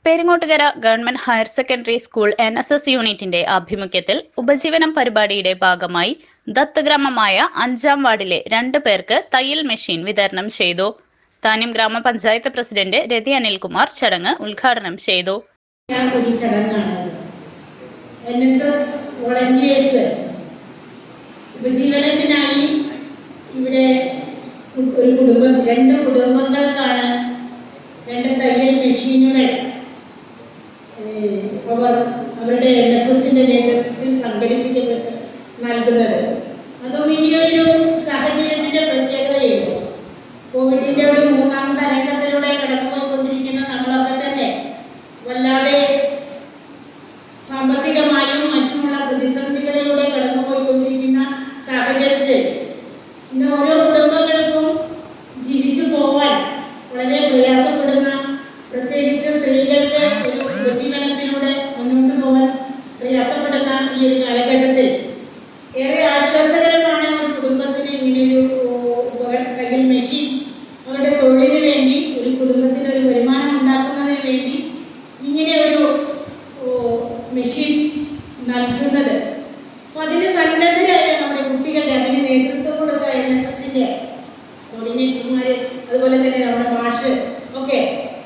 Peringottukara government higher secondary school NSS യൂണിറ്റിന്റെ ആഭിമുഖ്യത്തിൽ ഉപജീവനം പരിപാടിയുടെ ഭാഗമായി ദത്തഗ്രാമമായ 5ാം വാർഡിലെ 2 പേർക്ക് തയ്യൽ മെഷീൻ വിതരണം ചെയ്തു. താന്യം ഗ്രാമപഞ്ചായത്ത് പ്രസിഡന്റ് രതി അനിൽകുമാർ ചടങ്ങ് ഉദ്ഘാടനം ചെയ്തു. ഉപജീവനത്തിനായി ഇവിടെ രണ്ട് കുടുംബങ്ങൾക്കാണ് 2 തയ്യൽ മെഷീനുകൾ അവരുടെ NSSന്റെ നേതൃത്വത്തിൽ സംഘടിപ്പിക്കപ്പെട്ട് നൽകുന്നത്. അതും ഈ ഒരു സാഹചര്യത്തിന്റെ പ്രത്യേകതയുണ്ട്. കോവിഡിന്റെ ഒരു 3ാം തരംഗത്തിലൂടെ കടന്നുപോയിക്കൊണ്ടിരിക്കുന്ന നമ്മളൊക്കെ തന്നെ വല്ലാതെ സാമ്പത്തികമായും മറ്റുമുള്ള പ്രതിസന്ധികളിലൂടെ കടന്നുപോയിക്കൊണ്ടിരിക്കുന്ന സാഹചര്യത്തിൽ ഇന്ന് ഓരോ കുടുംബങ്ങൾക്കും ജീവിച്ചു പോവാൻ വളരെ പ്രയാസപ്പെടുന്ന, പ്രത്യേകിച്ച് സ്ത്രീകൾക്ക് ഒരു ഉപജീവനത്തിലൂടെ മുന്നോട്ട് പോകാൻ പ്രയാസപ്പെടുന്ന ഈ ഒരു കാലഘട്ടത്തിൽ ഏറെ ആശ്വാസകരമാണ് ഒരു കുടുംബത്തിന് ഇങ്ങനെയൊരു തയ്യൽ മെഷീൻ അവരുടെ തൊഴിലിന് വേണ്ടി, ഒരു കുടുംബത്തിന് ഒരു വരുമാനം ഉണ്ടാക്കുന്നതിന് വേണ്ടി ഇങ്ങനെ ഒരു മെഷീൻ നൽകുന്നത്. അപ്പൊ അതിന് സന്നദ്ധരായ നമ്മുടെ കുട്ടികളുടെ അതിന് നേതൃത്വം കൊടുത്ത NSSന്റെ കോർഡിനേറ്റർമാര്, അതുപോലെ തന്നെ നമ്മുടെ മാഷ് ഒക്കെ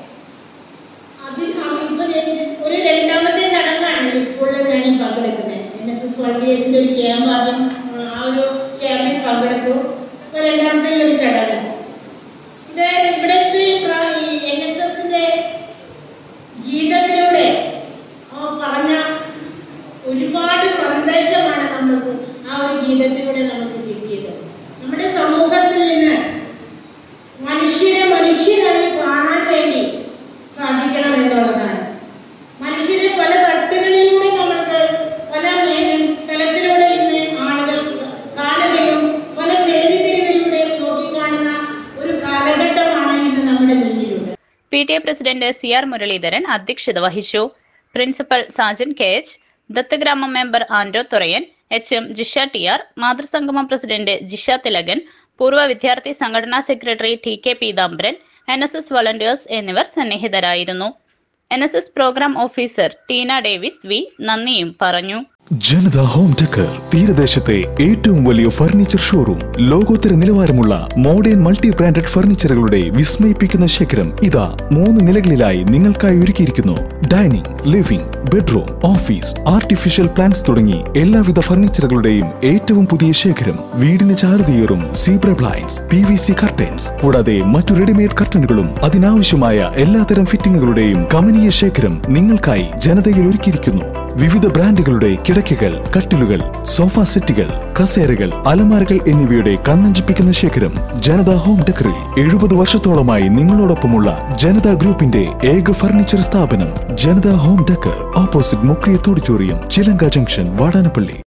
ഒരു 2ാമത്തെ ചടങ്ങാണ് ഈ സ്കൂളിൽ ഞാൻ പങ്കെടുക്കുന്നത്. NSS വോളണ്ടിയേഴ്സിന്റെ ഒരു ക്യാമ്പ്, ആദ്യം ആ ഒരു ക്യാമ്പിൽ പങ്കെടുത്തു. 2ാമത്തെ ഒരു ചടങ്ങ് ഇത് ഇവിടുത്തെ NSSന്റെ ഗീതത്തിലൂടെ പറഞ്ഞ ഒരുപാട് സന്ദേശമാണ് നമുക്ക് ആ ഒരു ഗീതത്തിലൂടെ നമുക്ക് കിട്ടിയത്. നമ്മുടെ സമൂഹത്തിൽ നിന്ന് മനുഷ്യരെ മനുഷ്യരായി കാണാൻ വേണ്ടി സാധിക്കണം എന്നുള്ളതാണ്. മനുഷ്യരെ പല തട്ടുകളിലൂടെ നമ്മൾക്ക് പല തലത്തിലൂടെ ഇന്ന് ആളുകൾ കാണുകയും പല ചേരിതിരിവിലൂടെ നോക്കിക്കാണുന്ന ഒരു കാലഘട്ടമാണ് ഇന്ന് നമ്മുടെ മുന്നിലുള്ളത്. PTA പ്രസിഡന്റ് CR മുരളീധരൻ അധ്യക്ഷത വഹിച്ചു. പ്രിൻസിപ്പൽ സാജൻ KH, ദത്തഗ്രാമം member Ando Thurayan, HM Jisha TR, മാതൃസംഗമം പ്രസിഡന്റ് ജിഷ തിലകൻ, പൂർവ്വ വിദ്യാർത്ഥി സംഘടനാ secretary TK Peethambaran, NSS volunteers എന്നിവർ സന്നിഹിതരായിരുന്നു. NSS programme officer Teena Davis V നന്ദിയും പറഞ്ഞു. ജനത ഹോം ഡെക്കർ തീരദേശത്തെ ഏറ്റവും വലിയ ഫർണിച്ചർ ഷോറൂം. ലോകോത്തര നിലവാരമുള്ള മോഡേൺ മൾട്ടി ബ്രാൻഡഡ് ഫർണിച്ചറുകളുടെ വിസ്മയിപ്പിക്കുന്ന ശേഖരം ഇതാ 3 നിലകളിലായി നിങ്ങൾക്കായി ഒരുക്കിയിരിക്കുന്നു. Dining, living, bedroom, office, artificial plants തുടങ്ങി എല്ലാവിധ ഫർണിച്ചറുകളുടെയും ഏറ്റവും പുതിയ ശേഖരം. വീടിന് ചാരുതയേറും സീബ്ര ബ്ലൈൻഡ്സ്, PVC കർട്ടൻസ്, കൂടാതെ മറ്റു റെഡിമെയ്ഡ് കർട്ടനുകളും അതിനാവശ്യമായ എല്ലാത്തരം ഫിറ്റിംഗുകളുടെയും കമനീയ ശേഖരം നിങ്ങൾക്കായി ജനതയിൽ ഒരുക്കിയിരിക്കുന്നു. വിവിധ ബ്രാൻഡുകളുടെ കിടക്കകൾ, കട്ടിലുകൾ, സോഫ സെറ്റുകൾ, കസേരകൾ, അലമാരകൾ എന്നിവയുടെ കണ്ണഞ്ചിപ്പിക്കുന്ന ശേഖരം. ജനത ഹോം ഡെക്കറിൽ 70 വർഷത്തോളമായി നിങ്ങളോടൊപ്പമുള്ള ജനത ഗ്രൂപ്പിന്റെ ഏക ഫർണിച്ചർ സ്ഥാപനം Janatha home decor, opposite Mukriyath auditorium, Chilanka junction, Vadanappally.